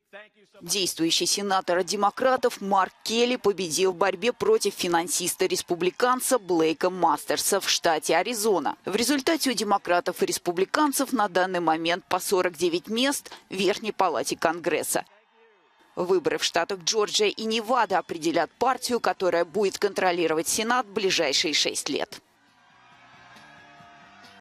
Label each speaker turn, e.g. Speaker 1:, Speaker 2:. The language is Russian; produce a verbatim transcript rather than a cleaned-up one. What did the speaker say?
Speaker 1: Действующий сенатор демократов Марк Келли победил в борьбе против финансиста-республиканца Блейка Мастерса в штате Аризона. В результате у демократов и республиканцев на данный момент по сорок девять мест в Верхней палате Конгресса. Выборы в штатах Джорджия и Невада определят партию, которая будет контролировать Сенат в ближайшие шесть лет.